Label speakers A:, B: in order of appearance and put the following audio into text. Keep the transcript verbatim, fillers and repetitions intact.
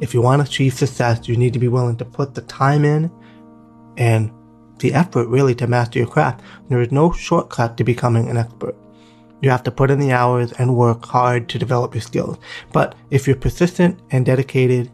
A: If you want to achieve success, you need to be willing to put the time in and the effort really to master your craft. There is no shortcut to becoming an expert. You have to put in the hours and work hard to develop your skills. But if you're persistent and dedicated